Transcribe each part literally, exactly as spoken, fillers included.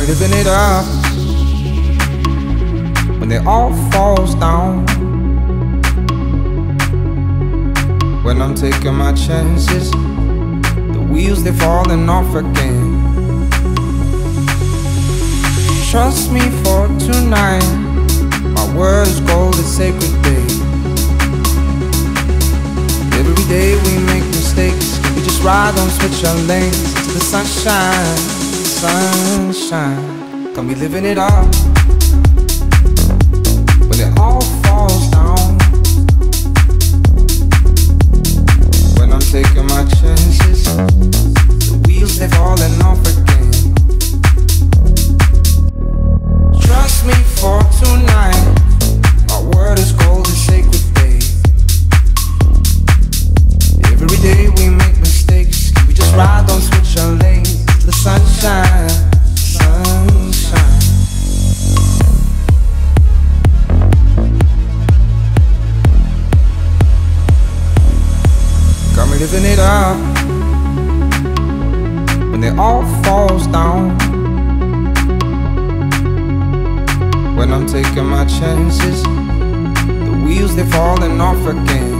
me living it up when it all falls down, when I'm taking my chances, the wheels they're falling off again. Trust me for tonight, my word is gold, it's sacred day. Every day we make mistakes, we just ride on, switch our lanes to the sunshine, sunshine. Come be living it up when it all falls down, when I'm taking my chances, the wheels they're falling off again. Trust me for tonight, my word is gold, it's sacred day. Every day we make mistakes, we just ride on, switch our lanes to the sunshine, sunshine. Got me living it up when it all falls down, when I'm taking my chances, the wheels they're falling off again.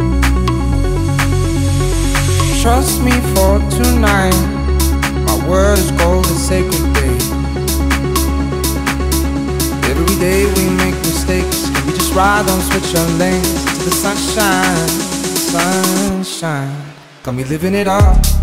Trust me for tonight, my word is gold, it's sacred day. Every day we make mistakes, we just ride on, switch our lanes to the sunshine, sunshine. Got me living it up